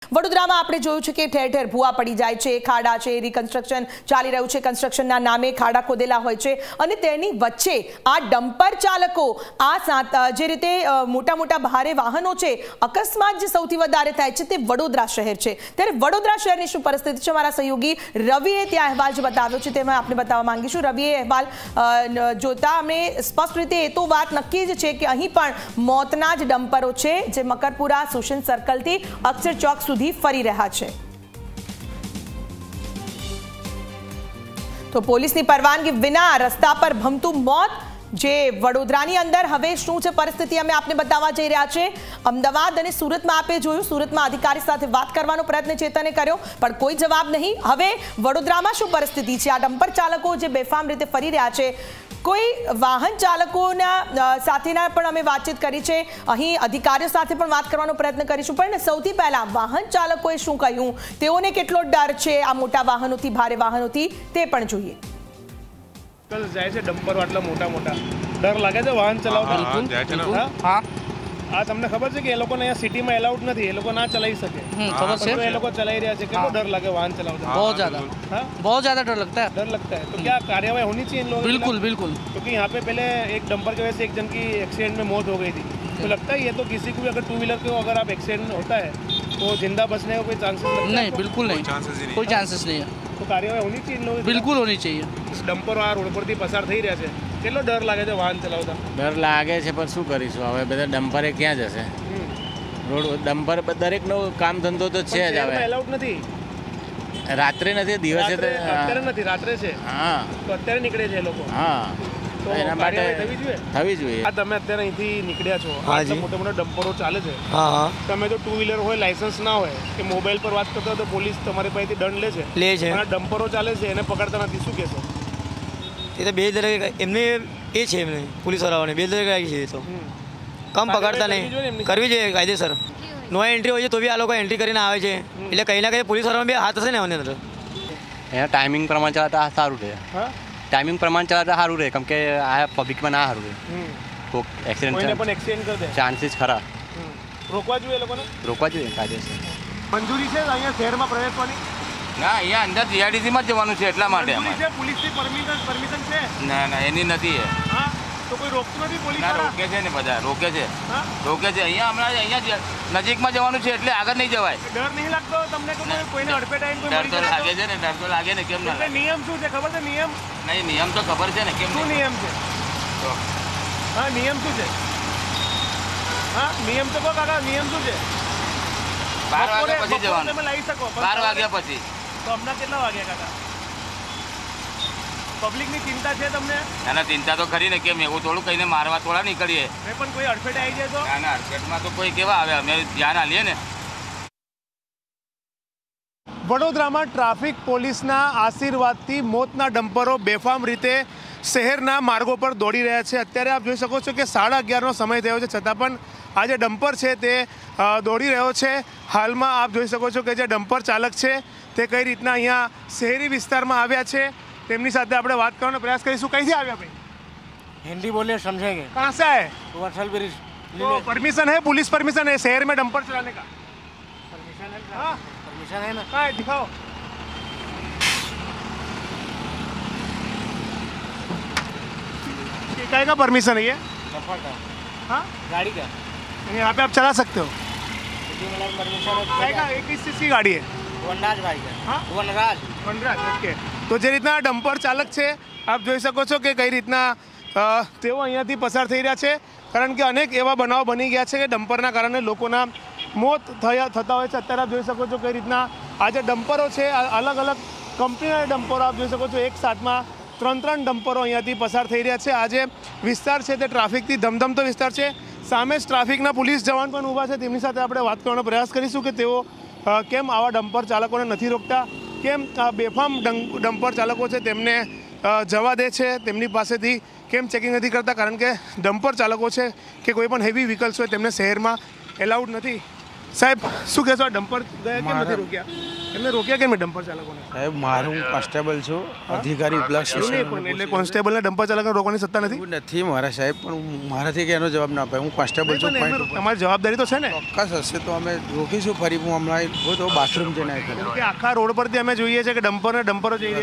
વડોદરામાં આપણે જોયું છે કે ઠેર ઠેર ભૂવા પડી જાય છે, ખાડા છે, રિકન્સ્ટ્રક્શન ચાલી રહ્યું છે, કન્સ્ટ્રક્શનના નામે ખાડા ખોદેલા હોય છે અને તેની વચ્ચે આ ડમ્પર ચાલકો જે રીતે મોટા મોટા ભારે વાહનો છે, અકસ્માત જે સૌથી વધારે થાય છે તે વડોદરા શહેર છે। ત્યારે વડોદરા શહેરની શું પરિસ્થિતિ છે, મારા સહયોગી રવિએ ત્યાં અહેવાલ જે બતાવ્યો છે તેમાં આપણે બતાવવા માંગીશું। રવિએ અહેવાલ જોતા અમે સ્પષ્ટ રીતે એ તો વાત નક્કી જ છે કે અહીં પણ મોતના જ ડમ્પરો છે જે મકરપુરા સુશન સર્કલથી અક્ષર ચોક સુધી ફરી રહ્યા છે। તો પોલીસની પરવાનગી વિના રસ્તા પર ભમતું મોત જે વડોદરાની અંદર હવે શું છે પરિસ્થિતિ અમે આપને બતાવવા જઈ રહ્યા છે। અમદાવાદ અને સુરતમાં આપે જોયું, સુરતમાં અધિકારી સાથે વાત કરવાનો પ્રયત્ન ચેતને કર્યો પણ કોઈ જવાબ નહીં। હવે વડોદરામાં શું પરિસ્થિતિ છે, આ ડમ્પર ચાલકો જે બેફામ રીતે ફરી રહ્યા છે, કોઈ વાહન ચાલકોના સાથેના પણ અમે વાતચીત કરી છે, અહીં અધિકારીઓ સાથે પણ વાત કરવાનો પ્રયત્ન કરીશું। પણ સૌથી પહેલા વાહન ચાલકોએ શું કહ્યું, તેઓને કેટલો ડર છે આ મોટા વાહનોથી, ભારે વાહનોથી, તે પણ જોઈએ। જાય છે ડમ્પર આટલા મોટા મોટા, ડર લાગે છે વાહન ચલાવતા? હા, આ તમને ખબર છે કે એ લોકોને અહીંયા સિટીમાં એલાઉડ નથી, એ લોકો ના ચલાવી શકે, ખબર છે? એ લોકો ચલાવી રહ્યા છે, કેટલો डर लगे वाहन चलाते? बहुत ज़्यादा डर लगता है। डर लगता है तो क्या कार्यवाही होनी चाहिए इन लोगों? बिल्कुल बिल्कुल, क्योंकि यहाँ पे पहले एक डंपर की वजह से एक जन की एक्सीडेंट में मौत हो गई थी, तो लगता है ये तो किसी को भी अगर टू व्हीलर को अगर आप एक्सीडेंट होता है तो जिंदा बचने का कोई चांसेस नहीं? बिल्कुल नहीं, कोई चांसेस नहीं है। तो कार्यवाही होनी चाहिए इन लोगों की? बिल्कुल होनी चाहिए। डंपर आ रोड परથી પસાર થઈ રહ્યા છે, કેટલો ડર લાગે છે વાહન ચલાવતા? ડર લાગે છે પણ શું કરીશું હવે, બધા ડમ્પરે ક્યાં જશે? રોડ ડમ્પર દરેકનો કામ ધંધો તો છે જ, હવે એલાઉડ નથી, રાત્રે નથી, દિવસે તો અત્યારે નથી, રાત્રે છે। હા, તો અત્યારે નીકળે છે એ લોકો? હા, તો એના માટે થવી જોઈએ। આ તમે અત્યારે અહીંથી નીકળ્યા છો, આટલા મોટા મોટા ડમ્પરો ચાલે છે, તમે જો ટુ વ્હીલર હોય, લાયસન્સ ના હોય કે મોબાઈલ પર વાત કરતા હોય તો પોલીસ તમારી પાસેથી દંડ લે છે, અને ડમ્પરો ચાલે છે એને પકડતા નથી, શું કહેશો? એ તો બેદરકારી એમને એ છે, એમને પોલીસ વાળાઓને બેદરકારી છે, તો કમ પકડતા નહીં, કરવી જોઈએ કાયદેસર। નો એન્ટ્રી હોય છે તો બી આ લોકો એન્ટ્રી કરીને આવે છે, એટલે કંઈ ના કંઈ પોલીસ વાળાનો બી હાથ હશે ને એની અંદર। એના ટાઈમિંગ પ્રમાણે ચલાવતા સારું રહે, ટાઈમિંગ પ્રમાણે ચલાવતા સારું રહે, કેમ કે આ પબ્લિકમાં ના સારું રહે, કોઈક એક્સિડન્ટ પણ એક્સિડન્ટ કરી દે, ચાન્સીસ ખરા। રોકવા જોઈએ લોકોને, રોકવા જોઈએ કાયદેસર। મંજૂરી છે અહીંયા શહેરમાં પ્રવેશવાની? ના, અહીંયા અંદર જીઆરડીસીમાં જ જવાનું છે, એટલા માટે પોલીસની પરમિશન છે? ના, એની નથી। હા, તો કોઈ રોકતું નથી પોલીસ? ના, રોકે છે ને, બધા રોકે છે। અહીંયા હમણાં અહીંયા નજીકમાં જવાનું છે એટલે આગળ નહીં જવાય। ડર નહીં લાગતો તમને કે કોઈને અડફેટ આવીને ડર તો લાગે છે ને, ડર તો લાગે ને, કેમ ના? નિયમ શું છે ખબર છે? નિયમ નહીં, નિયમ તો ખબર છે ને, કેમ શું નિયમ છે? હા, નિયમ શું છે? હા, નિયમ તો કહો કાકા, નિયમ શું છે? 12 વાગ્યા પછી જવાનું, તમે લાવી શકો 12 વાગ્યા પછી। તો હમણાં કેટલા વાગ્યા કાકા? પબ્લિકની ચિંતા છે તમને? ના, ચિંતા તો ખરી ને, કેમ એવું થોડું કહીને મારવા થોડા નીકળીએ? પણ કોઈ અડફેટ આવી જાય તો? ના, અડફેટમાં તો કોઈ કેવા આવે, અમે ધ્યાન આલીએ ને। વડોદરામાં ટ્રાફિક પોલીસના આશીર્વાદથી મોતના ડમ્પરો બેફામ રીતે શહેરના માર્ગો પર દોડી રહ્યા છે। અત્યારે આપ જોઈ શકો છો કે 11:30નો સમય થયો છે, છતાં પણ આ જે ડમ્પર છે તે દોડી રહ્યો છે। હાલમાં આપ જોઈ શકો છો કે જે ડમ્પર ચાલક છે તે કઈ રીતના અહીંયા શહેરી વિસ્તારમાં આવ્યા છે, તેમની સાથે આપણે વાત કરવાનો પ્રયાસ કરીશું। કઈથી આવ્યા ભાઈ? हिंदी बोले समझेंगे। कहाँ से आए? वर्सल ब्रिज। तो परमिशन है, पुलिस परमिशन है शहर में डंपर चलाने का? परमिशन है, हाँ परमिशन है ना। कहाँ है, दिखाओ। क्या का परमिशन है ये? डंपर का। हाँ, गाड़ी का। यहाँ पे आप चला सकते हो? परमिशन है। किस चीज़ की गाड़ी है? वनराज भाई का। हाँ, वनराज। ઓકે। તો જે રીતના ડમ્પર ચાલક છે આપ જોઈ શકો છો કે કઈ રીતના તેઓ અહીંયાથી પસાર થઈ રહ્યા છે, કારણ કે અનેક એવા બનાવો બની ગયા છે કે ડમ્પરના કારણે લોકોના મોત થતા હોય છે। અત્યારે આપ જોઈ શકો છો કઈ રીતના આ જે ડમ્પરો છે, અલગ અલગ કંપનીના ડમ્પરો આપ જોઈ શકો છો, એક સાથમાં 3 ડમ્પરો અહીંયાથી પસાર થઈ રહ્યા છે। આ જે વિસ્તાર છે તે ટ્રાફિકથી ધમધમતો વિસ્તાર છે, સામે જ ટ્રાફિકના પોલીસ જવાન પણ ઊભા છે, તેમની સાથે આપણે વાત કરવાનો પ્રયાસ કરીશું કે તેઓ કેમ આવા ડમ્પર ચાલકોને નથી રોકતા, કેમ બેફામ ડમ્પર ચાલકો છે તેમને જવા દે છે, તેમની પાસેથી કેમ ચેકિંગ નથી કરતા, કારણ કે ડમ્પર ચાલકો છે કે કોઈ પણ હેવી વ્હીકલ્સ હોય તેમને શહેરમાં એલાઉડ નથી। સાહેબ શું કહેશો આ ડમ્પર ગયા કેમ નથી રોક્યા એમને રોક્યા કેમ ડમ્પર ચાલકોને? સાહેબ મારું કોન્સ્ટેબલ છું, અધિકારી ઉપલા સ્ટેશન. એટલે કોન્સ્ટેબલને ડમ્પર ચાલકોને રોકવાની સત્તા નથી? નથી મારા સાહેબ, પણ મારાથી કે એનો જવાબ ના અપાય. હું કોન્સ્ટેબલ છું. તમારી જવાબદારી તો છે ને? ચોક્કસ હશે તો અમે રોકીશું. ફરી હું હમણાં તો બાથરૂમ જઈને આવ્યો. કે આખા રોડ પરથી અમે જોઈએ છે કે ડમ્પરો જઈ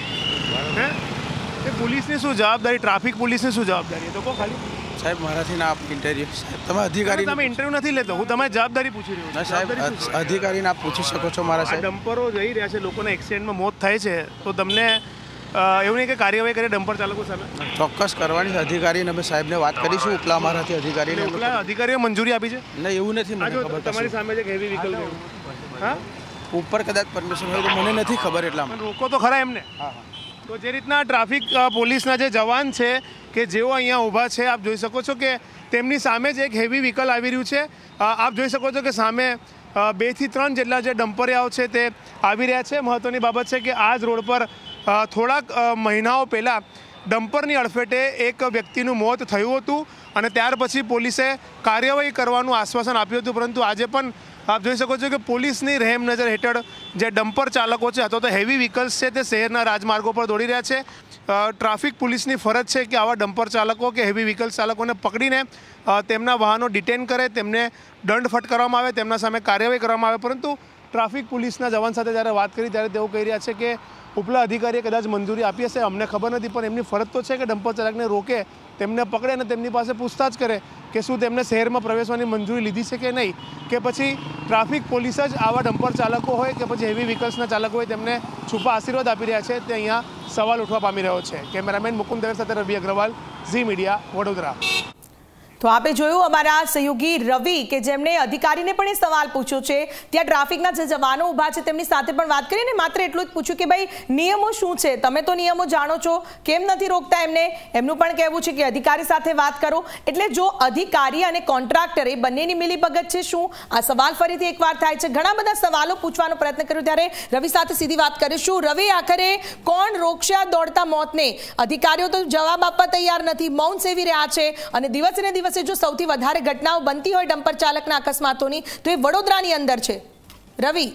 રહ્યા છે. પોલીસની શું જવાબદારી, ટ્રાફિક પોલીસની શું જવાબદારી તો કહો ખાલી. સાહેબ મારાથી ના ઇન્ટરવ્યુ. સાહેબ તમે અધિકારી, તમે ઇન્ટરવ્યુ નથી લેતો, હું તમારી જવાબદારી પૂછી રહ્યો છું. ના સાહેબ, અધિકારીને આપ પૂછી શકો છો મારા સાહેબ. ડમ્પરો જઈ રહ્યા છે, લોકોના એક્સિડન્ટમાં મોત થાય છે, તો તમને એવું નહીં કે કાર્યવાહી કરે ડમ્પર ચાલકો સામે? ચોક્કસ કરવાની છે. અધિકારીને અમે સાહેબને વાત કરીશું. ઉપલા અમારાથી અધિકારીને. ઉપલા અધિકારીઓ મંજૂરી આપી છે? ના એવું નથી મને ખબર. તમારી સામે જે હેવી વ્હીકલ હા ઉપર કદાચ પરમિશન હોય તો મને નથી ખબર. એટલા રોકો તો ખરા એમને. તો જે રીતના ટ્રાફિક પોલીસના જે જવાન છે કે જેઓ અહીંયા ઊભા છે, આપ જોઈ શકો છો કે તેમની સામે જ એક હેવી વ્હીકલ આવી રહ્યું છે. આપ જોઈ શકો છો કે સામે 2 થી 3 જેટલા જે ડમ્પરિયાઓ છે તે આવી રહ્યા છે. મહત્ત્વની બાબત છે કે આ જ રોડ પર થોડાક મહિનાઓ પહેલાં ડમ્પરની અડફેટે એક વ્યક્તિનું મોત થયું હતું અને ત્યાર પછી પોલીસે કાર્યવાહી કરવાનું આશ્વાસન આપ્યું હતું. પરંતુ આજે પણ આપ જોઈ શકો છો કે પોલીસની રહેમ નજર હેઠળ જે ડમ્પર ચાલકો છે અથવા તો હેવી વ્હીકલ્સ છે તે શહેરના રાજમાર્ગો પર દોડી રહ્યા છે. ટ્રાફિક પોલીસની ફરજ છે કે આવા ડમ્પર ચાલકો કે હેવી વ્હીકલ્સ ચાલકોને પકડીને તેમના વાહનો ડિટેન કરે, તેમને દંડ ફટકારવામાં આવે, તેમના સામે કાર્યવાહી કરવામાં આવે. પરંતુ ટ્રાફિક પોલીસના જવાન સાથે જ્યારે વાત કરી ત્યારે તેઓ કહી રહ્યા છે કે ઉપલા અધિકારીએ કદાચ મંજૂરી આપી હશે, અમને ખબર નથી, પણ એમની ફરજ તો છે કે ડમ્પર ચાલકને રોકે, તેમને પકડે અને તેમની પાસે પૂછતાછ કરે કે શું તેમને શહેરમાં પ્રવેશવાની મંજૂરી લીધી છે કે નહીં, કે પછી ટ્રાફિક પોલીસ જ આવા ડમ્પર ચાલકો હોય કે પછી હેવી વ્હીકલ્સના ચાલકો હોય તેમને છુપા આશીર્વાદ આપી રહ્યા છે. તે અહીંયા સવાલ ઉઠવા પામી રહ્યો છે. કેમેરામેન મુકુંદ દવે સાથે રવિ અગ્રવાલ, ઝી મીડિયા, વડોદરા. તો આપે જોયું અમારા સહયોગી રવિ કે જેમણે અધિકારીને પણ એ સવાલ પૂછ્યો છે. ત્યાં ટ્રાફિકના જે જવાનો ઊભા છે તેમની સાથે પણ વાત કરીને માત્ર એટલું જ પૂછ્યું કે ભાઈ નિયમો શું છે, તમે તો નિયમો જાણો છો, કેમ નથી રોકતા એમને? એમનું પણ કહેવું છે કે અધિકારી સાથે વાત કરો. એટલે જો અધિકારી અને કોન્ટ્રાક્ટર એ બંનેની મિલીભગત છે શું? આ સવાલ ફરીથી એકવાર થાય છે. ઘણા બધા સવાલો પૂછવાનો પ્રયત્ન કર્યો ત્યારે રવિ સાથે સીધી વાત કરીશું. રવિ, આખરે કોણ રોકશે આ દોડતા મોતને? અધિકારીઓ તો જવાબ આપવા તૈયાર નથી, મૌન સેવી રહ્યા છે અને દિવસે ને દિવસે જો સૌથી વધારે ઘટનાઓ બનતી હોય ડમ્પર ચાલકના અકસ્માતોની તો એ વડોદરાની અંદર છે. રવિ,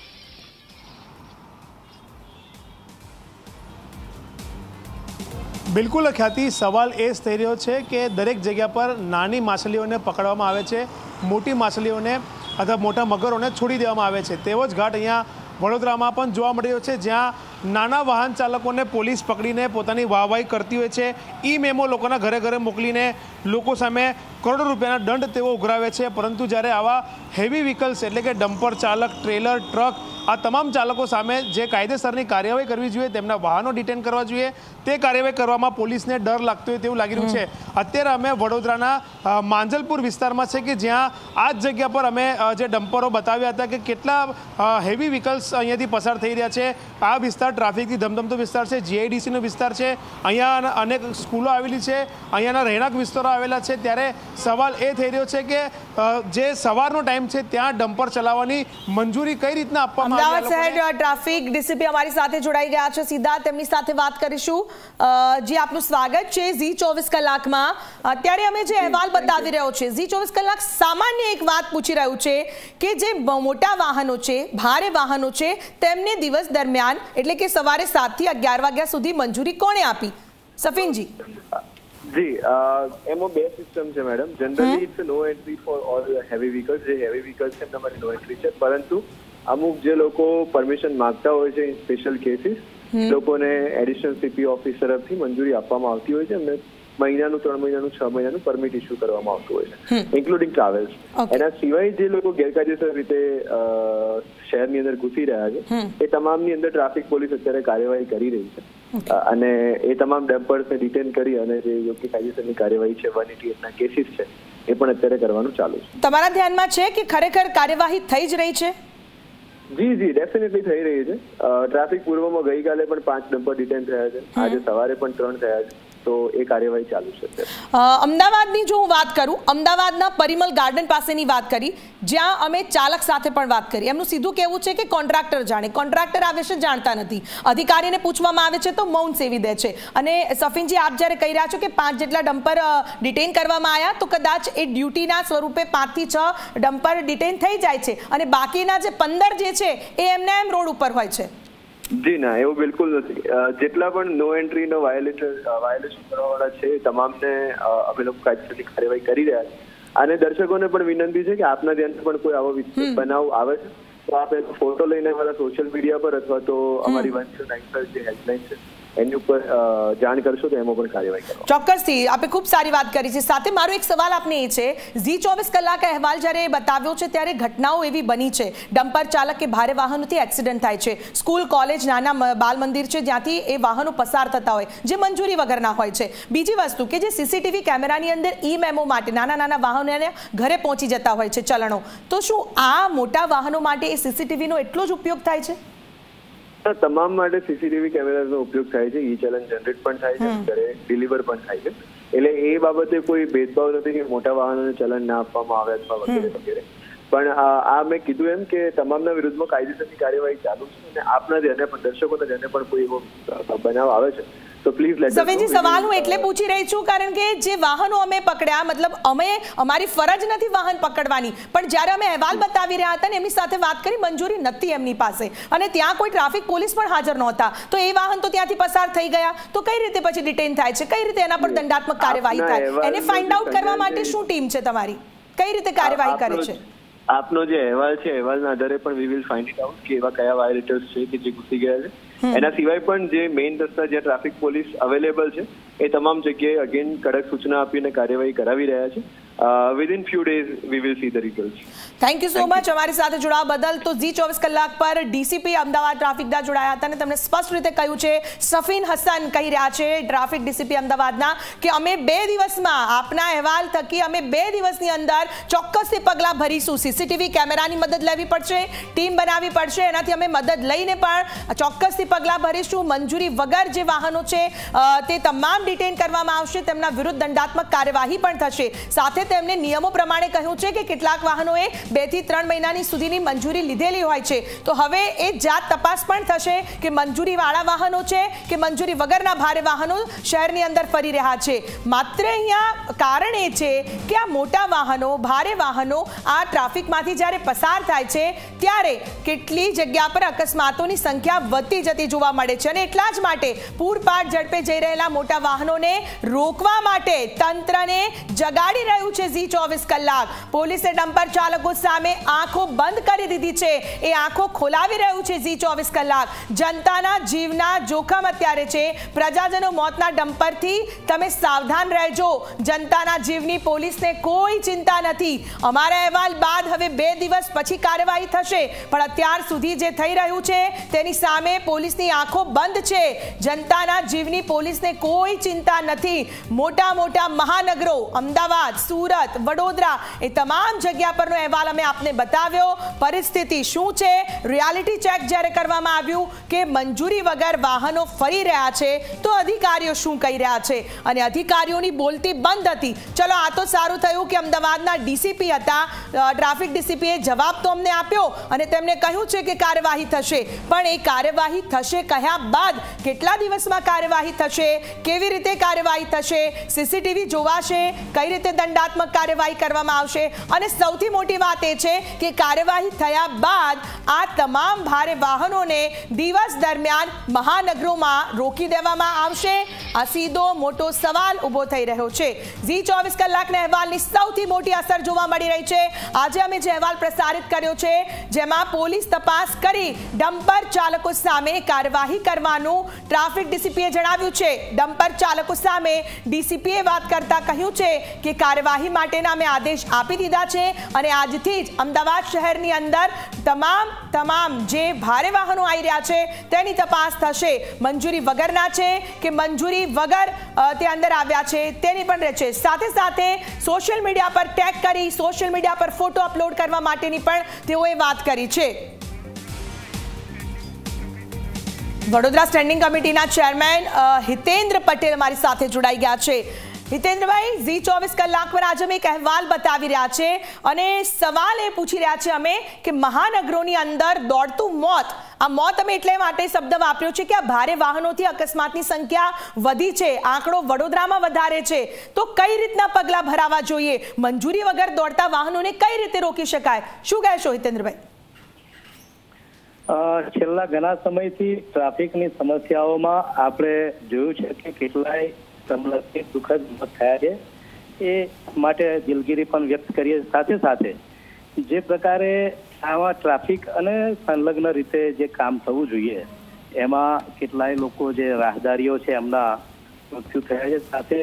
બિલકુલ ખ્યાતિ, સવાલ એ જ થઈ રહ્યો છે કે દરેક જગ્યા પર નાની માછલીઓને પકડવામાં આવે છે, મોટી માછલીઓને અથવા મોટા મગરોને છોડી દેવામાં આવે છે. તેવો જ ઘાટ અહીંયા વડોદરામાં પણ જોવા મળી રહ્યો છે, જ્યાં નાના વાહન ચાલકોને પોલીસ પકડીને પોતાની વાહવાહી કરતી હોય છે. ઈ મેમો લોકોના ઘરે ઘરે મોકલીને લોકો સામે કરોડો રૂપિયાના દંડ તેઓ ઉઘરાવે છે. પરંતુ જ્યારે આવા હેવી વ્હીકલ્સ એટલે કે ડમ્પર ચાલક, ટ્રેલર, ટ્રક, આ તમામ ચાલકો સામે જે કાયદેસરની કાર્યવાહી કરવી જોઈએ, તેમના વાહનો ડિટેન કરવા જોઈએ, તે કાર્યવાહી કરવામાં પોલીસને ડર લાગતો હોય તેવું લાગી રહ્યું છે. અત્યારે અમે વડોદરાના માંજલપુર વિસ્તારમાં છે કે જ્યાં આ જ જગ્યા પર અમે જે ડમ્પરો બતાવ્યા હતા કે કેટલા હેવી વ્હીકલ્સ અહીંયાથી પસાર થઈ રહ્યા છે. આ વિસ્તાર ટ્રાફિકથી ધમધમતો વિસ્તાર છે, GIDCનો વિસ્તાર છે, અહીંયા અનેક સ્કૂલો આવેલી છે, અહીંયાના રહેણાંક વિસ્તારો આવેલા છે. ત્યારે સવાલ એ થઈ રહ્યો છે કે જે સવારનો ટાઈમ છે ત્યાં ડમ્પર ચલાવવાની મંજૂરી કઈ રીતના આપવામાં? અમદાવાદ શહેર ટ્રાફિક ડીસીપી અમારી સાથે જોડાઈ ગયા છે, સીધા તેમની સાથે વાત કરીશું. જી, આપનું સ્વાગત છે ઝી 24 કલાકમાં. અત્યારે અમે જે અહેવાલ બતાવી રહ્યો છે, ઝી 24 કલાક સામાન્ય એક વાત પૂછી રહ્યું છે કે જે મોટા વાહનો છે, ભારે વાહનો છે, તેમને દિવસ દરમિયાન એટલે કે સવારે 7 થી 11 વાગ્યા સુધી મંજૂરી કોણે આપી? સફીનજી. જી, એમાં બે સિસ્ટમ છે madam. Generally it's no entry for all heavy vehicles. જે હેવી વ્હીકલ્સ છે એમના માટે નો એન્ટ્રી છે, પરંતુ અમુક જે લોકો પરમિશન માંગતા હોય છે, ઇન સ્પેશિયલ કેસીસ, લોકોને એડિશનલ CP ઓફિસ તરફથી મંજૂરી આપવામાં આવતી હોય છે. એમને મહિનાનું, 3 મહિનાનું, 6 મહિનાનું પરમિટ ઇસ્યુ કરવામાં આવતું હોય છે, ઇન્ક્લુડિંગ ટ્રાવેલ્સ. એના સિવાય જે લોકો ગેરકાયદેસર રીતે શહેરની અંદર ઘૂસી રહ્યા છે એ તમામની અંદર ટ્રાફિક પોલીસ અત્યારે કાર્યવાહી કરી રહી છે અને એ તમામ ડમ્પર્સને ડિટેન કરી અને જે યોગ્ય કાયદેસરની કાર્યવાહી છે, 188 ના કેસીસ છે, એ પણ અત્યારે કરવાનું ચાલુ છે. તમારા ધ્યાનમાં છે કે ખરેખર કાર્યવાહી થઈ જ રહી છે? જી જી, ડેફિનેટલી થઈ રહી છે. ટ્રાફિક પૂર્વમાં ગઈકાલે પણ 5 ડમ્પર ડિટેન થયા છે, આજે સવારે પણ 3 થયા છે. તો એ કાર્યવાહી ચાલુ છે. અમદાવાદની જો હું વાત કરું, અમદાવાદના પરિમલ ગાર્ડન પાસેની વાત કરી, જ્યાં અમે ચાલક સાથે પણ વાત કરી. એમનું સીધું કહેવું છે કે કોન્ટ્રાક્ટર જાણે, કોન્ટ્રાક્ટર આ વિશે જાણતા નથી. અધિકારીને પૂછવામાં આવે છે તો મૌન સેવી દે છે. અને સફીનજી, આપ જ્યારે કહી રહ્યા છો કે 5 જેટલા ડમ્પર ડિટેન કરવામાં આવ્યા, તો કદાચ એ ડ્યુટીના સ્વરૂપે 5 થી 6 ડમ્પર ડિટેન થઈ જાય છે અને બાકીના જે 15 જે છે એ એમને એમ રોડ ઉપર હોય છે. જી ના, એવું બિલકુલ નથી. જેટલા પણ નો એન્ટ્રીનો વાયોલેશન કરવાવાળા છે તમામને અમે લોકો કાયદેસરની કાર્યવાહી કરી રહ્યા છીએ. અને દર્શકોને પણ વિનંતી છે કે આપના ધ્યાને પણ કોઈ આવો બનાવ આવે છે તો આપ એનો ફોટો લઈને અમારા સોશિયલ મીડિયા પર અથવા તો અમારી 109 જે હેલ્પલાઇન છે એની ઉપર જાણ કરશો તો એમાં પણ કાર્યવાહી કરો. ચોક્કસથી, આપે ખૂબ સારી વાત કરી છે. સાથે મારો એક સવાલ આપને એ છે, ઝી 24 કલાક અહેવાલ જ્યારે બતાવ્યો છે ત્યારે ઘટનાઓ એવી બની છે, ડમ્પર ચાલક કે ભારે વાહનોથી એક્સિડન્ટ થાય છે, સ્કૂલ કોલેજ નાના બાલ મંદિર છે જ્યાંથી એ વાહનો પસાર થતા હોય જે મંજૂરી વગરના હોય છે. બીજી વસ્તુ કે જે સીસીટીવી કેમેરાની અંદર ઈ મેમો માટે નાના વાહનોને ઘરે પહોંચી જતા હોય છે ચલણો, તો શું આ મોટા વાહનો માટે એ સીસીટીવીનો એટલો જ ઉપયોગ થાય છે? તમામ માટે સીસીટીવી કેમેરાનો ઉપયોગ થાય છે. ઈ ચલણ જનરેટ પણ થાય છે, ઘરે ડિલિવર પણ થાય છે. એટલે એ બાબતે કોઈ ભેદભાવ નથી કે મોટા વાહનોને ચલણ ના આપવામાં આવે અથવા વગેરે વગેરે. પણ આ મેં કીધું એમ કે તમામના વિરુદ્ધમાં કાયદેસરની કાર્યવાહી ચાલુ છે અને આપના ધ્યાને પણ દર્શકોના ધ્યાને પણ કોઈ એવો બનાવ આવે છે તો પ્લીઝ લેટ અસ નો. સવાલ હું એટલે પૂછી રહી છું કારણ કે જે વાહનો અમે પકડ્યા, મતલબ અમે અમારી ફરજ નથી વાહન પકડવાની, પણ જ્યારે અમે અહેવાલ બતાવી રહ્યા હતા ને એમની સાથે વાત કરી, મંજૂરી નથી એમની પાસે અને ત્યાં કોઈ ટ્રાફિક પોલીસ પણ હાજર નહોતા, તો એ વાહન તો ત્યાંથી પસાર થઈ ગયા, તો કઈ રીતે પછી ડિટેન થાય છે? કઈ રીતે એના પર દંડાત્મક કાર્યવાહી થાય? એને ફાઇન્ડ આઉટ કરવા માટે શું ટીમ છે તમારી? કઈ રીતે કાર્યવાહી કરે છે? આપનો જે અહેવાલ છે અહેવાલના આધારે પણ we will find it out કે એવા કયા વાયોલેટર્સ છે કે જે ઘૂસી ગયા છે. એના સિવાય પણ જે મેઇન રસ્તા જ્યાં ટ્રાફિક પોલીસ અવેલેબલ છે એ તમામ જગ્યાએ અગેન કડક સૂચના આપીને કાર્યવાહી કરાવી રહ્યા છે. within few days we will see the results. Thank you so much અમારી સાથે જોડાવા બદલ. તો ઝી 24 કલાક પર ડીસીપી અમદાવાદ ટ્રાફિકના જોડાયા હતા અને તેમણે સ્પષ્ટ રીતે કહ્યું છે, સફીન હસન કહી રહ્યા છે ટ્રાફિક ડીસીપી અમદાવાદના, કે અમે 2 દિવસમાં આપના અહેવાલ થકી અમે 2 દિવસની અંદર ચોક્કસથી પગલાં ભરીશું. સીસીટીવી કેમેરાની મદદ લેવી પડશે, ટીમ બનાવવી પડશે, એનાથી અમે મદદ લઈને પણ ચોક્કસથી પગલાં ભરીશું. મંજૂરી વગર જે વાહનો છે તે તમામ ડિટેન કરવામાં આવશે, તેમના વિરુદ્ધ દંડાત્મક કાર્યવાહી પણ થશે. સાથે તેમને નિયમો પ્રમાણે કહ્યું છે કે કેટલાક વાહનોએ 2 થી 3 મહિનાની સુધીની મંજૂરી લીધેલી હોય છે, તો હવે એ જાત તપાસ પણ થશે કે મંજૂરીવાળા વાહનો છે કે મંજૂરી વગરના ભારે વાહનો શહેરની અંદર ફરી રહ્યા છે. માત્ર અહીંયા કારણ એ છે કે આ મોટા વાહનો, ભારે વાહનો આ ટ્રાફિકમાંથી જ્યારે પસાર થાય છે ત્યારે કેટલી જગ્યા પર અકસ્માતોની સંખ્યા વધતી જતી જોવા મળે છે અને એટલા જ માટે પૂરપાટ ઝડપે જઈ રહેલા મોટા વાહનોને રોકવા માટે તંત્રને જગાડી રહ્યું છે ઝી 24 કલાક. પોલીસે ડમ્પર ચાલકો સામે આંખો બંધ કરી દીધી છે, એ આંખો ખોલાવી રહ્યું છે ઝી 24 કલાક. જનતાના જીવના જોખમ અત્યારે છે, પ્રજાજનો મોતના ડમ્પરથી તમે સાવધાન રહેજો. જનતાના જીવની પોલીસને કોઈ ચિંતા નથી. અમારા અહેવાલ બાદ હવે 2 દિવસ પછી કાર્યવાહી થશે, પણ અત્યાર સુધી જે થઈ રહ્યું છે તેની સામે પોલીસની આંખો બંધ છે. જનતાના જીવની પોલીસને કોઈ ચિંતા નથી. મોટા મોટા મહાનગરો અમદાવાદ, સુરત, વડોદરા એ તમામ જગ્યા પરનો અહેવાલ અમે આપને બતાવ્યો. પરિસ્થિતિ શું છે, રિયાલિટી ચેક જ્યારે કરવામાં આવ્યું કે મંજૂરી વગર વાહનો ફરી રહ્યા છે તો અધિકારીઓ શું કહી રહ્યા છે અને અધિકારીઓની બોલતી બંધ હતી. ચલો, આ તો સારું થયું કે અમદાવાદના ડીસીપી હતા, ટ્રાફિક ડીસીપીએ જવાબ તો અમને આપ્યો અને તેમણે કહ્યું છે કે કાર્યવાહી થશે, પણ એ કાર્યવાહી થશે કહ્યા બાદ કેટલા દિવસમાં કાર્યવાહી થશે, કેવી રીતે કાર્યવાહી થશે, સીસીટીવી જોવાશે, કઈ રીતે દંડાત્મક કાર્યવાહી કરવામાં આવશે અને સૌથી મોટી વાત એ છે કે કાર્યવાહી થયા બાદ આ તમામ ભારે વાહનોને દિવસ દરમિયાન મહાનગરોમાં રોકી દેવામાં આવશે. આ સીધો મોટો સવાલ ઊભો થઈ રહ્યો છે. ઝી 24 કલાકના અહેવાલની સૌથી મોટી અસર જોવા મળી રહી છે. આજે અમે જે અહેવાલ પ્રસારિત કર્યો છે જેમાં પોલીસ તપાસ કરી ડમ્પર ચાલકો સામે કાર્યવાહી કરવાનું ટ્રાફિક ડીસીપીએ જણાવ્યું છે. ડમ્પર ચાલકો સામે ડીસીપીએ વાત કરતા કહ્યું છે કે કાર્યવાહી માટેના અમે આદેશ આપી દીધા છે અને આજથી જ અમદાવાદ શહેરની અંદર તમામ જે ભારે વાહનો આવી રહ્યા છે તેની તપાસ થશે. મંજૂરી વગરના છે કે મંજૂરી વગર તે અંદર આવ્યા છે તેની પણ રહેશે. સાથે સાથે સોશિયલ મીડિયા પર ટેગ કરી, સોશિયલ મીડિયા પર ફોટો અપલોડ કરવા માટેની પણ તેઓએ વાત કરી છે. વડોદરા સ્ટેન્ડિંગ કમિટીના ચેરમેન હિતેન્દ્ર પટેલ મારી સાથે જોડાઈ ગયા છે। હિતેન્દ્રભાઈ, ઝી 24 કલાક પર આજે અમે એક અહેવાલ બતાવી રહ્યા છે અને સવાલ એ પૂછી રહ્યા છે અમે કે મહાનગરોની અંદર દોડતું મોત, આ મોત અમે એટલે માટે શબ્દ વાપર્યો છે કે આ ભારે વાહનોથી અકસ્માતની સંખ્યા વધી છે, આંકડો વડોદરામાં વધારે છે, તો કઈ રીતના પગલાં ભરાવા જોઈએ? મંજૂરી વગર દોડતા વાહનોને કઈ રીતે રોકી શકાય? શું કહેશો હિતેન્દ્રભાઈ? છેલ્લા ઘણા સમયથી ટ્રાફિકની સમસ્યાઓમાં આપણે જોયું છે કે કેટલાય દુઃખદ મોત થયા છે, એ માટે દિલગીરી પણ વ્યક્ત કરીએ। સાથે સાથે જે પ્રકારે આવા ટ્રાફિક અને સંલગ્ન રીતે જે કામ થવું જોઈએ એમાં કેટલાય લોકો જે રાહદારીઓ છે એમના મૃત્યુ થયા છે। સાથે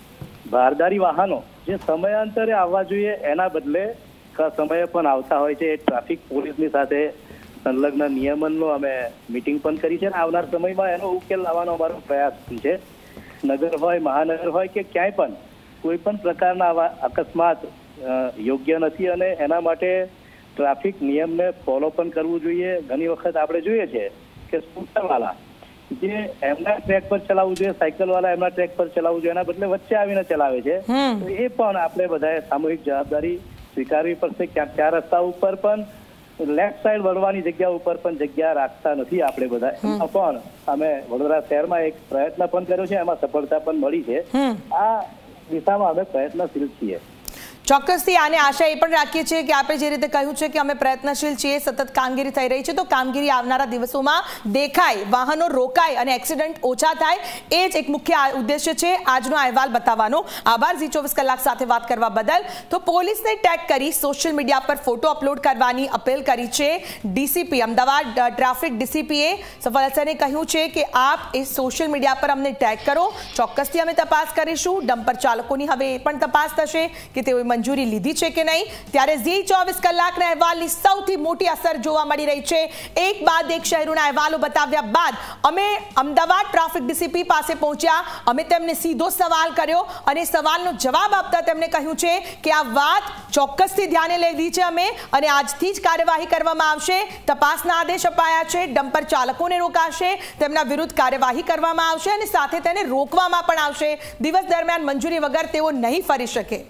ભારદારી વાહનો જે સમયાંતરે આવવા જોઈએ એના બદલે સમયે પણ આવતા હોય છે, એ ટ્રાફિક પોલીસની સાથે સંલગ્ન નિયમનનો અમે મીટિંગ પણ કરી છે અને આવનાર સમયમાં એનો ઉકેલ લાવવાનો અમારો પ્રયાસ છે। નગર હોય, મહાનગર હોય કે ક્યાંય પણ કોઈ પણ પ્રકારના આવા અકસ્માત યોગ્ય નથી અને એના માટે ટ્રાફિક નિયમને ફોલો પણ કરવું જોઈએ। ઘણી વખત આપણે જોઈએ છે કે સ્કૂટરવાળા જે એમના ટ્રેક પર ચલાવવું જોઈએ, સાયકલવાળા એમના ટ્રેક પર ચલાવવું જોઈએ, એના બદલે વચ્ચે આવીને ચલાવે છે। તો એ પણ આપણે બધાએ સામૂહિક જવાબદારી સ્વીકારવી પડશે। ક્યાંક ચાર રસ્તા ઉપર પણ લેફ્ટ સાઈડ વળવાની જગ્યા ઉપર પણ જગ્યા રાખતા નથી આપણે બધા। એમાં પણ અમે વડોદરા શહેરમાં એક પ્રયત્ન પણ કર્યો છે, એમાં સફળતા પણ મળી છે। આ દિશામાં અમે પ્રયત્નશીલ છીએ। ચોક્કસથી આને આશા એ પણ રાખીએ છીએ કે આપણે જે રીતે કહ્યું છે કે અમે પ્રયત્નશીલ છીએ, સતત કામગીરી થઈ રહી છે, તો કામગીરી આવનારા દિવસોમાં દેખાય, વાહનો રોકાય અને એક્સિડન્ટ ઓછા થાય, એ જ એક મુખ્ય ઉદ્દેશ્ય છે આજનો અહેવાલ બતાવવાનો। આભાર ઝી 24 કલાક સાથે વાત કરવા બદલ। તો પોલીસને ટેગ કરી સોશિયલ મીડિયા પર ફોટો અપલોડ કરવાની અપીલ કરી છે ડીસીપી અમદાવાદ ટ્રાફિક ડીસીપીએ સફલ હસને કહ્યું છે કે આપ એ સોશિયલ મીડિયા પર અમને ટેગ કરો, ચોક્કસથી અમે તપાસ કરીશું। ડમ્પર ચાલકોની હવે એ પણ તપાસ થશે કે તેઓએ મંજૂરી લીધી છે કે નહીં। ત્યારે ઝી 24 કલાકના અહેવાલની સૌથી મોટી અસર જોવા મળી રહી છે। એક બાદ એક શહેરોના અહેવાલો બતાવ્યા બાદ અમે અમદાવાદ ટ્રાફિક ડીસીપી પાસે પહોંચ્યા, અમે તેમને સીધો સવાલ કર્યો અને સવાલનો જવાબ આપતા તેમણે કહ્યું છે કે આ વાત ચોક્કસથી ધ્યાને લીધી છે અમે અને આજથી જ કાર્યવાહી કરવામાં આવશે। તપાસના આદેશ અપાયા છે, ડમ્પર ચાલકોને રોકાશે, તેમના વિરુદ્ધ કાર્યવાહી કરવામાં આવશે અને સાથે તેને રોકવામાં પણ આવશે। દિવસ દરમિયાન મંજૂરી વગર તેઓ નહીં ફરી શકે।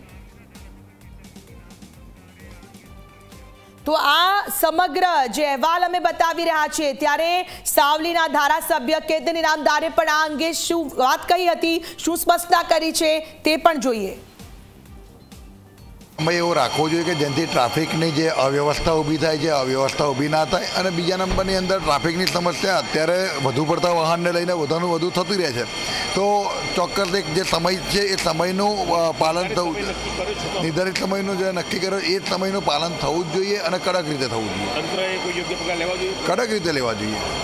તો આ સમગ્ર જે અહેવાલ અમે બતાવી રહ્યા છીએ ત્યારે સાવલીના ધારાસભ્ય કેતન ઇનામદારે પણ આ અંગે શું વાત કહી હતી, શું સ્પષ્ટતા કરી છે તે પણ જોઈએ। અમે એવું રાખવું જોઈએ કે જેનાથી ટ્રાફિકની જે અવ્યવસ્થા ઊભી થાય છે, અવ્યવસ્થા ઊભી ના થાય। અને બીજા નંબરની અંદર ટ્રાફિકની સમસ્યા અત્યારે વધુ પડતા વાહનને લઈને વધુનું વધુ થતી રહે છે, તો ચોક્કસ એક જે સમય છે એ સમયનું પાલન થવું, નિર્ધારિત સમયનું જે નક્કી કર્યો એ જ સમયનું પાલન થવું જ જોઈએ અને કડક રીતે થવું જોઈએ, કડક રીતે લેવા જોઈએ।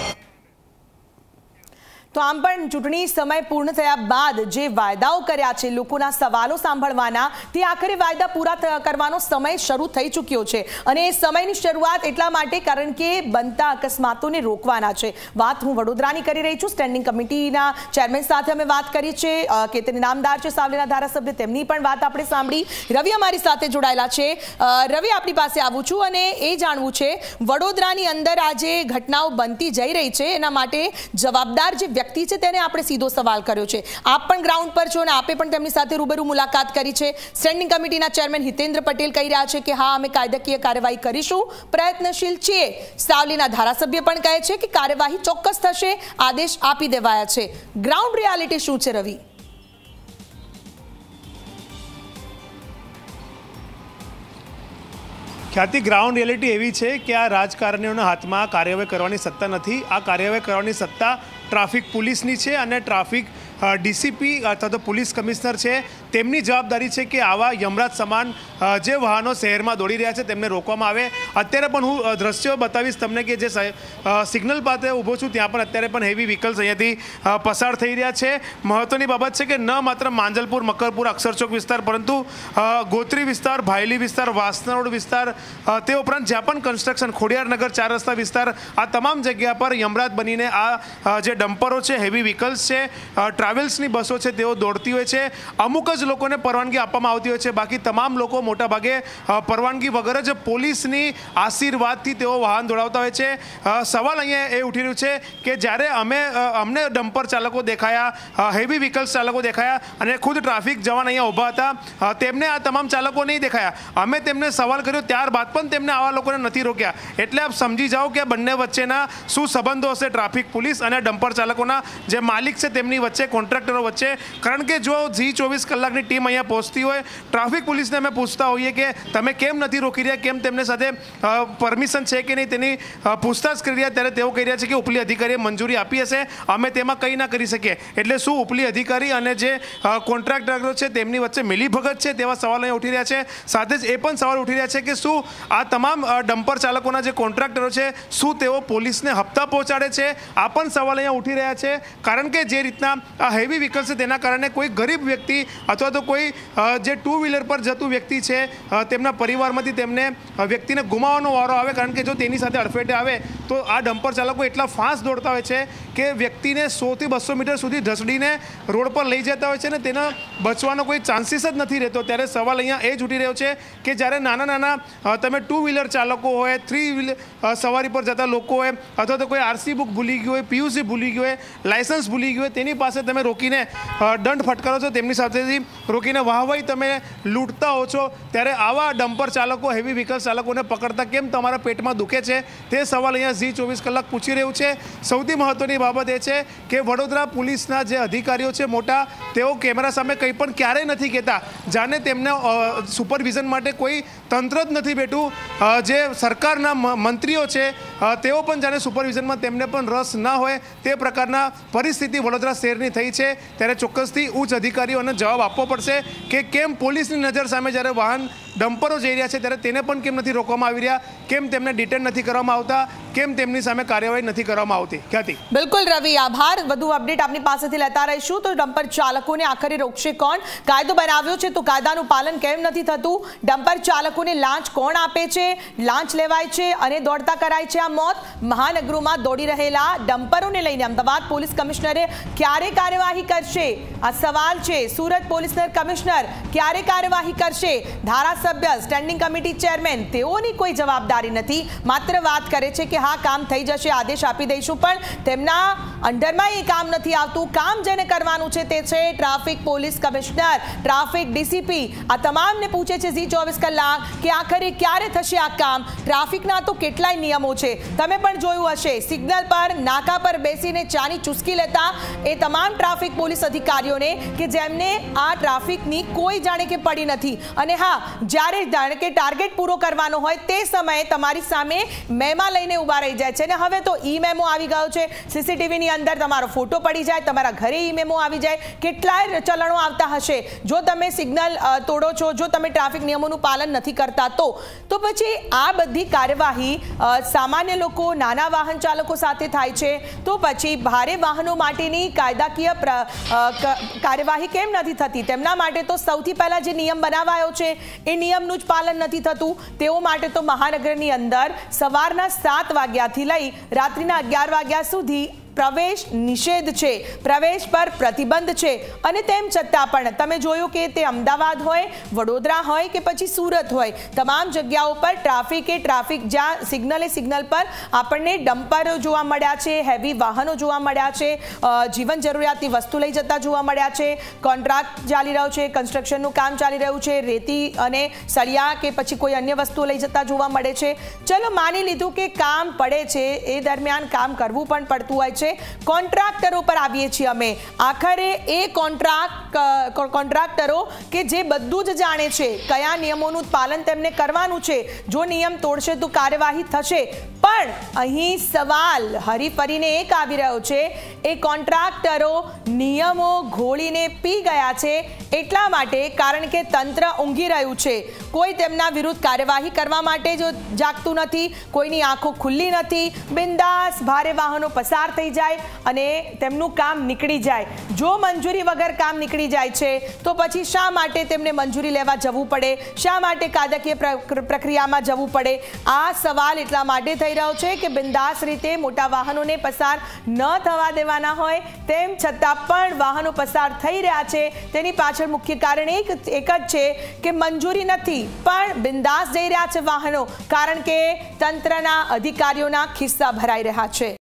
તો આમ પણ ચૂંટણી સમય પૂર્ણ થયા બાદ જે વાયદાઓ કર્યા છે, લોકોના સવાલો સાંભળવાના, તે આખરે વાયદા પૂરા કરવાનો સમય શરૂ થઈ ચૂક્યો છે અને એ સમયની શરૂઆત એટલા માટે કારણ કે બનતા અકસ્માતોને રોકવાના છે। વાત હું વડોદરાની કરી રહી છું। સ્ટેન્ડિંગ કમિટીના ચેરમેન સાથે અમે વાત કરી છે, કેતન ઇનામદાર છે સાવલીના ધારાસભ્ય, તેમની પણ વાત આપણે સાંભળી। રવિ અમારી સાથે જોડાયેલા છે। રવિ, આપણી પાસે આવું છું અને એ જાણવું છે વડોદરાની અંદર આ જે ઘટનાઓ બનતી જઈ રહી છે એના માટે જવાબદાર જે છે તેને આપણે સીધો સવાલ કર્યો છે। આપ પણ ગ્રાઉન્ડ પર છો અને આપે પણ તેમની સાથે રૂબરૂ મુલાકાત કરી છે। સ્ટેન્ડિંગ કમિટીના ચેરમેન હિતેન્દ્ર પટેલ કહી રહ્યા છે કે હા અમે કાયદાકીય કાર્યવાહી કરીશું, પ્રયત્નશીલ છીએ। સાવલીના ધારાસભ્ય પણ કહે છે કે કાર્યવાહી ચોક્કસ થશે, આદેશ આપી દેવાયા છે। ગ્રાઉન્ડ રિયાલિટી શું છે રવિ? ખ્યાતિ, ગ્રાઉન્ડ રિયાલિટી એવી છે કે આ રાજકારણીઓના હાથમાં કાર્યવાહી કરવાની સત્તા નથી। આ કાર્યવાહી કરવાની સત્તા ટ્રાફિક પોલીસની છે અને ટ્રાફિક ડીસીપી અથવા તો પોલીસ કમિશનર છે તેમની જવાબદારી છે કે આવા યમરાજ સમાન જે વાહનો શહેરમાં દોડી રહ્યા છે તેમને રોકવામાં આવે। અત્યારે પણ હું દ્રશ્યો બતાવીશ તમને કે જે સિગ્નલ પાસે ઊભો છું ત્યાં પણ અત્યારે પણ હેવી વ્હીકલ્સ અહીંયાથી પસાર થઈ રહ્યા છે। મહત્વની બાબત છે કે ન માત્ર માંજલપુર, મકરપુર, અક્ષરચોક વિસ્તાર પરંતુ ગોત્રી વિસ્તાર, ભાયલી વિસ્તાર, વાસના રોડ વિસ્તાર, તે ઉપરાંત જ્યાં પણ કન્સ્ટ્રક્શન, ખોડિયારનગર, ચાર રસ્તા વિસ્તાર, આ તમામ જગ્યા પર યમરાજ બનીને આ જે ડમ્પરો છે, હેવી વ્હીકલ્સ છે, ટ્રાવેલ્સની બસો છે તેઓ દોડતી હોય છે. અમુક જ લોકોને પરવાનગી આપવામાં આવતી હોય છે, બાકી તમામ લોકો મોટાભાગે પરવાનગી વગર જ પોલીસની આશીર્વાદથી તેઓ વાહન દોડાવતા હોય છે. સવાલ અહીંયા એ ઉઠી રહ્યું છે કે જ્યારે અમને ડમ્પર ચાલકો દેખાયા, હેવી વ્હીકલ્સ ચાલકો દેખાયા અને ખુદ ટ્રાફિક જવાન અહીંયા ઊભા હતા, તેમને આ તમામ ચાલકો નહીં દેખાયા. અમે તેમને સવાલ કર્યો, ત્યારબાદ પણ તેમને આવા લોકોને નથી રોક્યા. એટલે આપ સમજી જાઓ કે બંને વચ્ચેના શું સંબંધો હશે, ટ્રાફિક પોલીસ અને ડમ્પર ચાલકોના જે માલિક છે તેમની વચ્ચે, કોન્ટ્રાક્ટરો વચ્ચે. કારણ કે જો જી 24 કલાકની ટીમ અહીંયા પહોંચતી હોય, ટ્રાફિક પોલીસને અમે પૂછતા હોઈએ કે તમે કેમ નથી રોકી રહ્યા, કેમ તેમની સાથે પરમિશન છે કે નહીં તેની પૂછતાછ કરી રહ્યા, ત્યારે તેઓ કહી રહ્યા છે કે ઉપલી અધિકારીએ મંજૂરી આપી હશે, અમે તેમાં કંઈ ના કરી શકીએ. એટલે શું ઉપલી અધિકારી અને જે કોન્ટ્રાક્ટરો છે તેમની વચ્ચે મિલીભગત છે, તેવા સવાલ અહીંયા ઉઠી રહ્યા છે. સાથે જ એ પણ સવાલ ઉઠી રહ્યા છે કે શું આ તમામ ડમ્પર ચાલકોના જે કોન્ટ્રાક્ટરો છે, શું તેઓ પોલીસને હપ્તા પહોંચાડે છે? આ પણ સવાલ અહીંયા ઉઠી રહ્યા છે. કારણ કે જે રીતના આ હેવી વ્હીકલ્સ છે તેના કારણે કોઈ ગરીબ વ્યક્તિ અથવા તો કોઈ જે ટુ વ્હીલર પર જતું વ્યક્તિ છે, તેમના પરિવારમાંથી તેમને વ્યક્તિને ગુમાવવાનો વારો આવે. કારણ કે જો તેની સાથે અડફેટે આવે તો આ ડમ્પર ચાલકો એટલા ફાસ્ટ દોડતા હોય છે કે વ્યક્તિને 100 થી 200 મીટર સુધી ઢસડીને રોડ પર લઈ જતા હોય છે ને તેનો બચવાનો કોઈ ચાન્સીસ જ નથી રહેતો. ત્યારે સવાલ અહીંયા એ જ ઉઠી રહ્યો છે કે જ્યારે નાના તમે ટુ વ્હીલર ચાલકો હોય, 3 વ્હીલર સવારી પર જતા લોકો હોય, અથવા તો કોઈ આરસી બુક ભૂલી ગયું હોય, પીયુસી ભૂલી ગયું હોય, લાયસન્સ ભૂલી ગયું હોય, તેની પાસે તમે રોકીને દંડ ફટકારો છો, તેમની સાથેથી રોકીને વાહવાઈ તમે લૂંટતા હો છો. ત્યારે આવા ડમ્પર ચાલકો, હેવી વ્હીકલ ચાલકોને પકડતા કેમ તમારા પેટમાં દુખે છે, તે સવાલ અહીંયા જી 24 કલાક પૂછી રહ્યું છે. સૌથી મહત્વની બાબત એ છે કે વડોદરા પોલીસના જે અધિકારીઓ છે મોટા, તેઓ કેમેરા સામે કંઈ પણ ક્યારેય નથી કહેતા. જાણે તેમને સુપરવિઝન માટે કોઈ તંત્ર જ નથી બેઠું. જે સરકારના મંત્રીઓ છે તેઓ પણ જાણે સુપરવિઝનમાં તેમને પણ રસ ના હોય, તે પ્રકારના પરિસ્થિતિ વડોદરા શહેરની થઈ છે. ત્યારે ચોક્કસથી ઉચ્ચ અધિકારીઓને જવાબ આપવો પડશે કે કેમ પોલીસની નજર સામે જ્યારે વાહન ડમ્પરો જઈ રહ્યા છે ત્યારે તેને પણ કેમ નથી રોકવામાં આવી રહ્યા, કેમ તેમને ડિટેન નથી કરવામાં આવતા, કેમ તેમની સામે કાર્યવાહી નથી કરવામાં આવતી. ખ્યાતિ. બિલકુલ રવિ, આભાર. વધુ અપડેટ આપની પાસેથી લેતા રહીશું. તો ડમ્પર ચાલકોને આખરે રોકશે કોણ? કાયદો બનાવ્યો છે તો કાયદાનું પાલન કેમ નથી થતું? ડમ્પર ચાલકોને લાંચ કોણ આપે છે? લાંચ લેવાય છે અને દોડતા કરાય છે આ મોત. મહાનગરોમાં દોડી રહેલા ડમ્પરોને લઈને અમદાવાદ પોલીસ કમિશનરે ક્યારે કાર્યવાહી કરશે? આ સવાલ છે. સુરત પોલીસના કમિશનર ક્યારે કાર્યવાહી કરશે? ધારાસભ્ય, સ્ટેન્ડિંગ કમિટી ચેરમેન, તેઓની કોઈ જવાબદારી નથી. માત્ર વાત કરે છે કે હા કામ થઈ જશે, આદેશ આપી દઈશું, પણ તેમના અંડરમાં એ કામ નથી આવતું. કામ જેને કરવાનું છે તે છે traffic police commissioner, traffic DCP. આ તમામને પૂછે છે જી 24 કલાક કે આખરે ક્યારે થશે આ કામ? ટ્રાફિકના તો કેટલાય નિયમો છે, તમે પણ જોયું હશે. સિગ્નલ પર, નાકા પર બેસીને ચાની ચુસ્કી લેતા એ તમામ ટ્રાફિક પોલીસ અધિકારીઓને કે જેમને આ ટ્રાફિકની કોઈ જાણે કે પડી નથી. અને હા, જ્યારે જાણે કે ટાર્ગેટ પૂરો કરવાનો હોય તે સમયે તમારી સામે મેમા લઈને ઊભા રહી જાય છે. અને હવે તો ઈ મેમો આવી ગયો છે, સીસીટીવીની અંદર તમારો ફોટો પડી જાય, તમારા ઘરે ઈ મેમો આવી જાય. કેટલાય ચલણો આવતા હશે. જો તમે સિગ્નલ તોડો છો, જો તમે ટ્રાફિક નિયમોનું પાલન નથી કરતા તો પછી આ બધી કાર્યવાહી સામાન્ય લોકો, નાના વાહન ચાલકો સાથે થાય છે, તો પછી ભારે વાહનો માટેની કાયદાકીય કાર્યવાહી કેમ નથી થતી? તેમના માટે તો સૌથી પહેલા જે નિયમ બનાવાયો છે એ નિયમનું જ પાલન નથી થતું. તેઓ માટે તો મહાનગરની અંદર સવારના 7 વાગ્યાથી લઈ રાત્રિના 11 વાગ્યા સુધી પ્રવેશ નિષેધ છે, પ્રવેશ પર પ્રતિબંધ છે. અને તેમ છતાં પણ તમે જોયું કે તે અમદાવાદ હોય, વડોદરા હોય કે પછી સુરત હોય, તમામ જગ્યાઓ પર ટ્રાફિક જ્યાં સિગ્નલ પર આપણને ડમ્પરો જોવા મળ્યા છે, હેવી વાહનો જોવા મળ્યા છે, જીવન જરૂરિયાતની વસ્તુ લઈ જતા જોવા મળ્યા છે, કોન્ટ્રાક્ટ ચાલી રહ્યો છે, કન્સ્ટ્રક્શનનું કામ ચાલી રહ્યું છે, રેતી અને સળિયા કે પછી કોઈ અન્ય વસ્તુઓ લઈ જતા જોવા મળે છે. ચલો માની લીધું કે કામ પડે છે, એ દરમિયાન કામ કરવું પણ પડતું હોય છે. કોન્ટ્રાક્ટરો પર આવીએ છીએ અમે. આખરે એ કોન્ટ્રાક્ટરો કે જે બધું જ જાણે છે, કયા નિયમોનું પાલન તેમને કરવાનું છે, જો નિયમ તોડશે તો કાર્યવાહી થશે. પણ અહીં સવાલ હરીફરીને એક આવી રહ્યો છે, એ કોન્ટ્રાક્ટરો નિયમો ઘોળીને પી ગયા છે એટલા માટે કારણ કે તંત્ર ઊંઘી રહ્યું છે, કોઈ તેમના વિરુદ્ધ કાર્યવાહી કરવા માટે જો જાગતું નથી, કોઈની આંખો ખુલ્લી નથી, બિંદાસ ભારે વાહનો પસાર થઈ જાય અને તેમનું કામ નીકળી જાય. જો મંજૂરી વગર કામ નીકળી જાય છે તો પછી શા માટે તેમને મંજૂરી લેવા જવું પડે, શા માટે કાયદાકીય પ્રક્રિયામાં જવું પડે? આ સવાલ એટલા માટે થઈ રહ્યો છે કે બિંદાસ રીતે મોટા વાહનોને પસાર ન થવા દેવાના હોય તેમ છતાં પણ વાહનો પસાર થઈ રહ્યા છે. તેની પાછળ મુખ્ય કારણ એક જ છે કે મંજૂરી નથી પણ બિંદાસ જઈ રહ્યા છે વાહનો, કારણ કે તંત્રના અધિકારીઓના ખિસ્સા ભરાઈ રહ્યા છે.